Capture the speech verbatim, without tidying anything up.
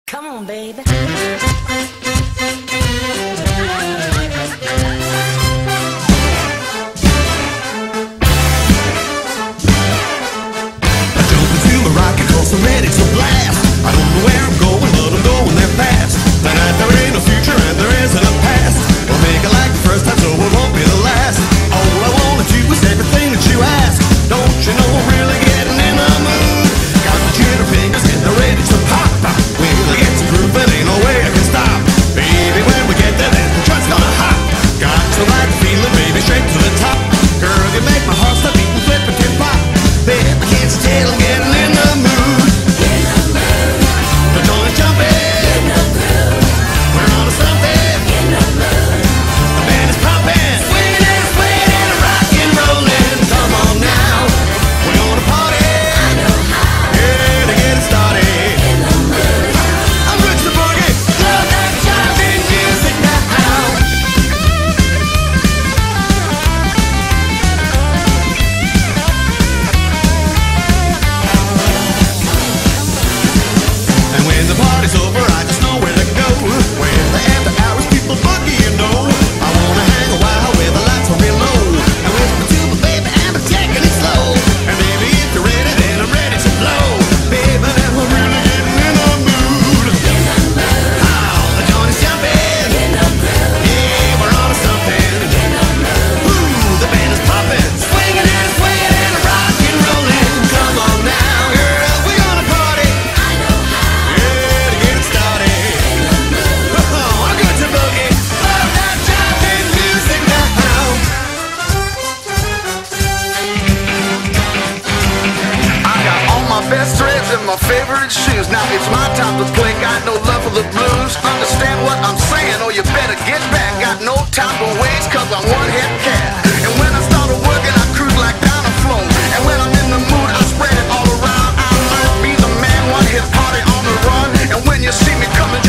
Come on, baby. I'm ready to blast. I don't know where I'm going, but I'm going there fast. Tonight there ain't no future and there isn't a past. We'll make it like the first time, so it won't be the last. All I wanna do is everything that you ask. Don't you know I'm really getting in the mood? Got the jitter fingers and they're ready to pop. When I get to groove, but ain't no way I can stop. Baby, when we get there, then the joint's gonna hop. Got to like the feeling, baby, straight to the top. Girl, you make my heart stop beating, flip and tip pop. Baby, I can't stay, I'm getting in the mood. Best threads and my favorite shoes. Now it's my time to play. Got no love for the blues. Understand what I'm saying, or you better get back. Got no time to waste, cause I'm one hit cat. And when I start working, I cruise like down a flow. And when I'm in the mood, I spread it all around. I might be the man, one hit party on the run. And when you see me coming,